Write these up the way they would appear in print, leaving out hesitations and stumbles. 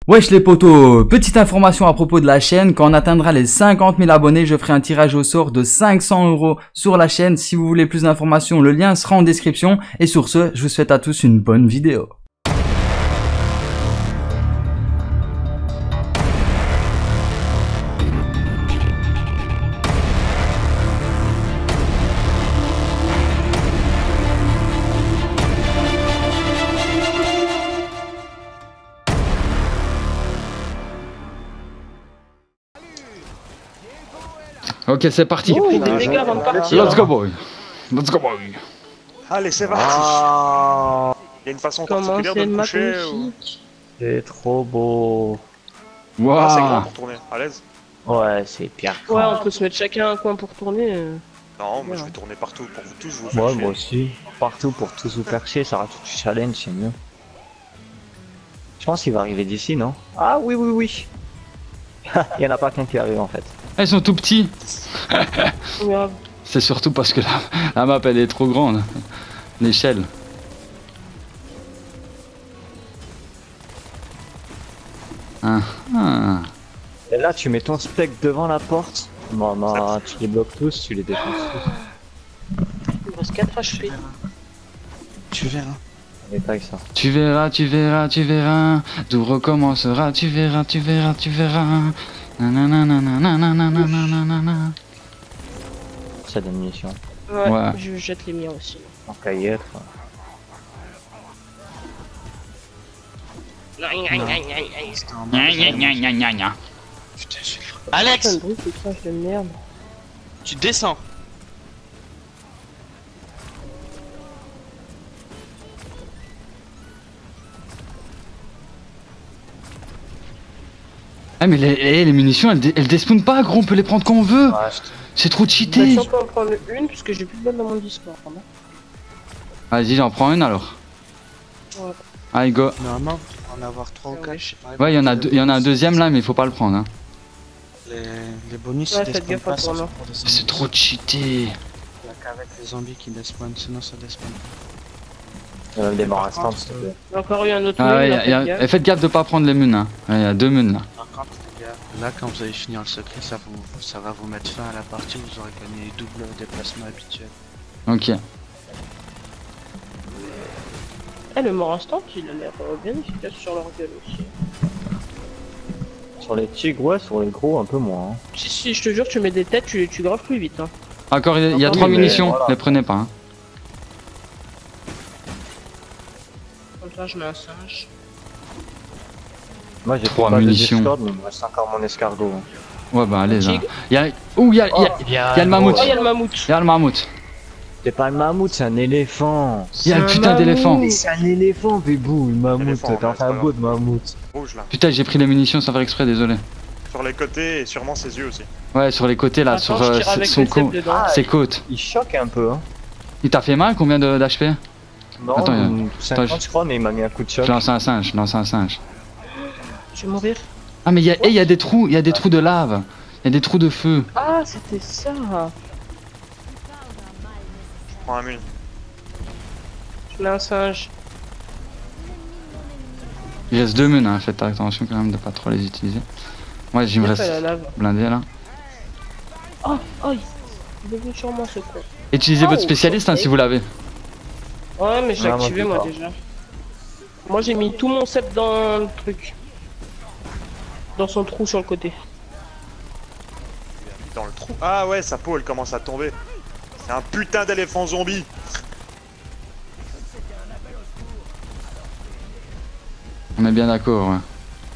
Wesh les potos, petite information à propos de la chaîne, quand on atteindra les 50 000 abonnés, je ferai un tirage au sort de 500 € sur la chaîne. Si vous voulez plus d'informations, le lien sera en description. Et sur ce, je vous souhaite à tous une bonne vidéo. Ok, c'est parti. Oh, des dégâts avant de partir. Let's go boy. Let's go boy. Allez, c'est parti. Il y a une façon particulière de me coucher ou... C'est trop beau. Waouh. Ah, c'est grand pour tourner, à l'aise. Ouais, c'est pire. Ouais, on peut se mettre chacun un coin pour tourner. Non, moi je vais tourner partout pour vous tous, je vous fais Ouais, chier. moi aussi. Partout pour tous vous faire chier, ça rajoute du challenge, c'est mieux. Je pense qu'il va arriver d'ici, non? Ah oui, oui, oui. Il y en a pas qu'un qui arrive en fait. Ils sont tout petits. Grave. C'est surtout parce que la map elle est trop grande. L'échelle. Ah, ah. Et là, tu mets ton steak devant la porte. Maman, tu les bloques tous, tu les défonces tous. Il me reste 4 HP. Tu verras. On est pas avec ça. Tu verras, tu verras, tu verras. Tout recommencera, tu verras, tu verras, tu verras. Nananananananananananana. Ça donne mission. Ouais, Ouais. je jette les miens aussi. En cahier. Gna, gna, gna, gna, gna, gna. Putain, je suis le Putain, Alex, le bruit, c'est crash de merde. tu descends. Ah mais les munitions elles despawnent pas gros, on peut les prendre quand on veut. Ouais, C'est trop Bah, cheaté. si on peut en prendre une, parce que j'ai plus de balles dans mon Discord. Hein. Vas-y, j'en prends une alors. Ouais. Allez go. Normalement, on va en avoir 3 ou 4, je sais pas. Ouais, il y en a un deuxième là mais il faut pas le prendre hein. Les bonus, Ouais, ils faites despawnent gaffe à pas, toi, ça là. pour des C'est zombies. trop cheaté. Il y a qu'avec les zombies qui despawnent, sinon ça despawn pas. Il y a même des morts Par restantes, contre, s'il te plaît. Il y a encore eu un autre Ah ouais, mine, là, faites gaffe. faites gaffe de pas prendre les munes hein. Ouais, il y a deux munes là. Par contre, les gars, là, quand vous allez finir le secret, ça va vous mettre fin à la partie, vous aurez gagné double déplacement habituel. Ok. Eh, le mort instant, il a l'air bien efficace sur leur gueule aussi. Sur les tigres, ouais, sur les gros, un peu moins. Hein. Si, je te jure, tu mets des têtes, tu graves plus vite. Hein. Encore il y a Oui, 3 mais munitions, voilà. les prenez pas hein. Comme ça, je mets un singe. Moi j'ai Trois pas munitions. de Discord, mais il me reste encore mon escargot. Hein. Ouais bah allez là. Tigre. Il y a... Ouh, il y a le mammouth. Oh, il y a le mammouth. Il y a le mammouth. C'est pas un mammouth, c'est un éléphant. Il y a le putain d'éléphant. Mais c'est un éléphant, bébou, le mammouth. Éléphant, T'as ouais, fait c'est un pas beau de mammouth. Rouge là. Putain, j'ai pris les munitions sans faire exprès, désolé. Sur les côtés et sûrement ses yeux aussi. Ouais, sur les côtés là, Attends, sur je tire avec son le côte. cep dedans. Ses côtes. Il choque un peu, hein. Il t'a fait mal combien d'HP? Non, Attends, 50 attends, je crois, mais il m'a mis un coup de choc. Je lance un singe, je lance un singe. Je vais mourir. Ah mais il y a des trous, il y a des trous de lave. Il y a des trous de feu. Ah, c'était ça. Je prends un mule. Je mets un singe. Il reste deux munes, hein. Faites attention quand même de pas trop les utiliser. Moi j'y me Gaffe à reste la lave. blindé là. Oh, il est venu sur moi ce con. Utilisez Oh, votre spécialiste hein, ok. si vous l'avez. Ouais, mais je l'ai Ah, activé moi, moi je déjà. Moi j'ai mis tout mon cep dans le truc. Dans son trou sur le côté. Dans le trou. Ah ouais, sa peau elle commence à tomber. C'est un putain d'éléphant zombie. On est bien d'accord, ouais.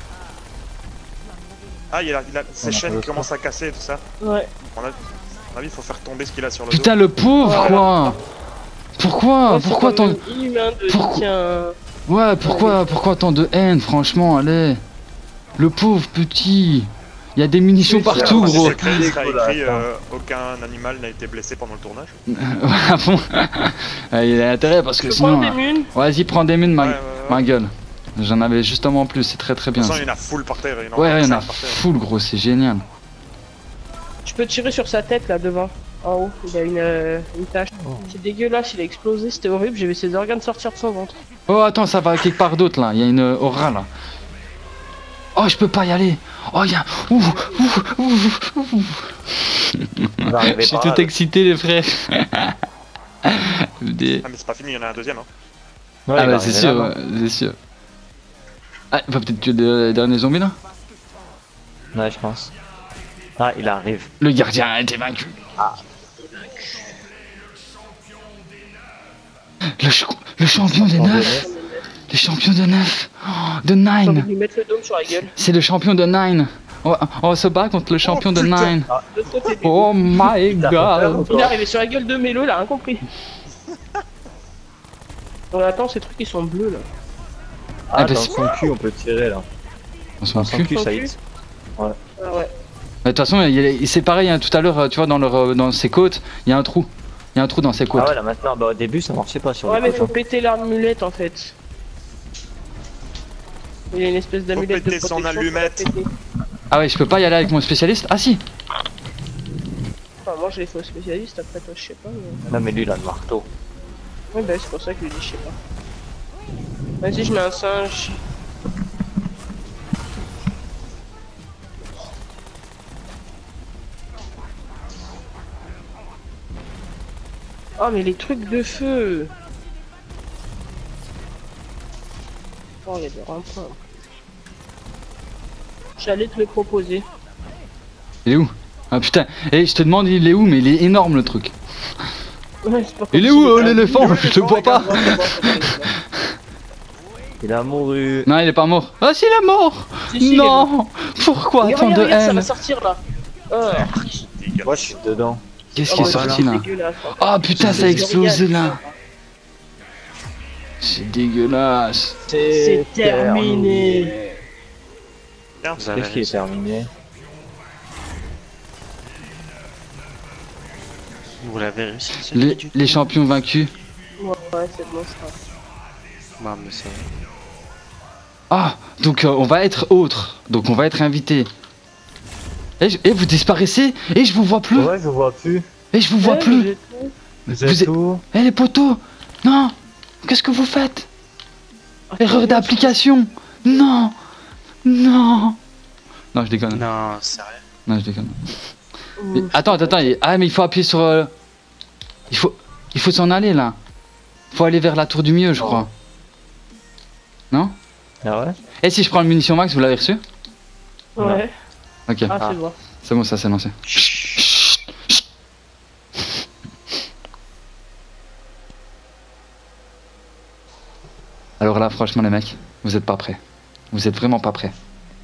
Ah, il a ses On a chaînes pas qui commencent à casser et tout ça. Ouais. À mon avis, il faut faire tomber ce qu'il a sur le Putain dos. le pauvre quoi. Pourquoi? Ouais, c'est Pourquoi quand tant... même inhumain de Pourquoi- tiens. Ouais, pourquoi tant de haine, franchement, allez. Le pauvre petit. Il y a des munitions Oui, partout, Dans gros. ses secrets, il sera écrit Attends. aucun animal n'a été blessé pendant le tournage. À fond. Il a intérêt parce Je que peux sinon. prendre des munes. Vas-y, prends des munes, Ouais, ouais, ouais. ma gueule. J'en avais justement plus, c'est très très De bien. toute façon, il y en a full par terre. Ouais, il y en a par terre. full, gros, c'est génial. Tu peux tirer sur sa tête là devant. En haut, il a une tache. C'est dégueulasse, il a explosé, c'était horrible, j'ai vu ses organes sortir de son ventre. Oh, attends, ça va quelque part d'autre là. Il y a une aura là. Oh, je peux pas y aller. Oh, y'a... Ouh. Il va arriver Je suis par tout là, là. excité, les frères. Des- Ah, mais c'est pas fini, il y en a un deuxième. Hein. Ouais, Ah il va bah c'est arriver sûr, là, ouais, c'est sûr. Ah, il va peut-être tuer les derniers zombies là. non ouais, je pense. Ah, il arrive. Le gardien a été vaincu. Le champion des 9. Le champion de 9. De J'ai envie 9. de lui mettre le dôme sur la gueule. C'est le champion de 9. On va se battre contre le champion de 9. De l'autre côté. Oh my god. Il est arrivé sur la gueule de Mélo, il a rien compris. On attend, ces trucs ils sont bleus là. Ah, bah, dans c'est- son cul, on peut tirer là. On s'en Dans son fout. cul, ça hit. Ah ouais. Mais de toute façon, c'est pareil, hein, tout à l'heure, tu vois, dans ses côtes, il y a un trou. Il y a un trou dans ses côtes. Ah ouais, là maintenant, bah au début, ça marchait pas sur Ouais, le mais côté. faut péter l'amulette en fait. Il y a une espèce d'amulette de péter son protection. allumette. faut la péter. Ah ouais, je peux pas y aller avec mon spécialiste. Ah si. Enfin, moi je l'ai fait au spécialiste, après toi je sais pas. Mais... Non, mais lui, il a le marteau. Ouais, bah c'est pour ça que je lui dis je sais pas. Vas-y, je mets un singe. Oh, mais les trucs de feu! Oh, il y a des ronds-points. J'allais te le proposer. Il est où? Ah putain. Et je te demande, il est où? Mais il est énorme le truc. Ouais, c'est pas Il est comme où si l'éléphant? Je le vois pas. Il a mouru. Non, il est pas mort. Ah si, il est mort. Si, si, il est Non. Pourquoi Regarde, tant de regarde, ça va haine? sortir là. Moi, je suis dedans. Qu'est-ce Oh, qui est bah, sorti là? dégueulasse, hein. Ah putain, ça a C'est explosé dégueulasse. là. C'est dégueulasse. C'est terminé. Tiens, Vous avez Qu'est-ce qui est terminé? Vous l'avez réussi, c'est du coup. Les champions vaincus. Ouais, c'est bon ça. Non, mais ça. Ah, donc on va être autre. Donc on va être invité. Et vous disparaissez. Et je vous vois plus. Ouais, je vois plus. Et je vous vois Ouais, plus. j'ai tout. Vous êtes où? Eh les potos. Non. Qu'est-ce que vous faites? Erreur d'application. Non. Non. Non, je déconne. Non, sérieux. Non, je déconne. Mais attends. Ah, mais il faut appuyer sur... Il faut s'en aller, là. Faut aller vers la tour du milieu, je crois. Non? Ah ouais? Et si je prends le munition max, vous l'avez reçu? Ouais. Ok. Ah, c'est bon. C'est bon, ça s'est lancé. Alors là, franchement, les mecs, vous êtes pas prêts. Vous êtes vraiment pas prêts.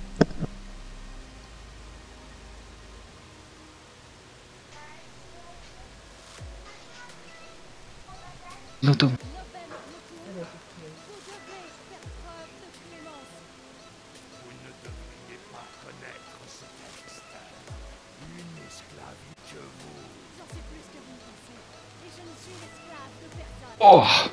L'auto. Oh!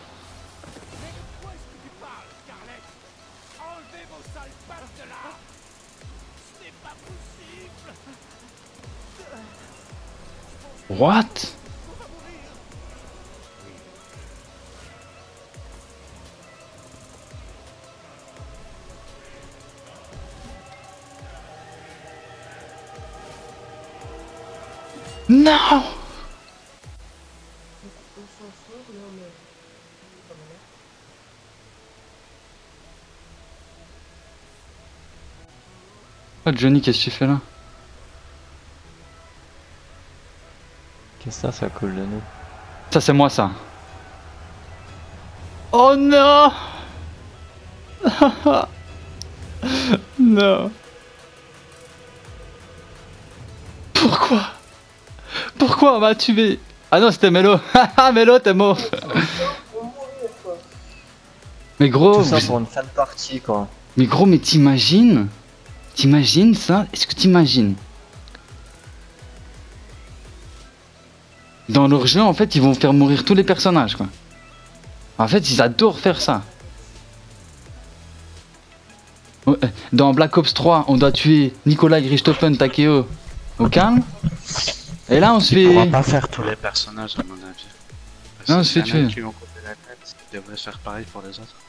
What? Non! Oh Johnny, qu'est-ce que tu fais là? Qu'est-ce que ça coule de nous? Ça c'est moi ça. Oh non! Non. Pourquoi? Pourquoi on m'a tué? Ah non, c'était Mélo. Haha, Mélo, t'es mort. Mais gros, Tout ça pour une fin de partie, quoi. mais gros, mais t'imagines? T'imagines ça? Est-ce que t'imagines? Dans leur jeu, en fait, ils vont faire mourir tous les personnages, quoi. En fait, ils adorent faire ça. Dans Black Ops 3, on doit tuer Nicolas Richthofen Takeo au calme. Et là, on se On va fait... pas faire tous les personnages, à mon avis. Parce Non, que c'est s'il y en a tué. qui lui ont coupé la tête, ils devraient faire pareil pour les autres.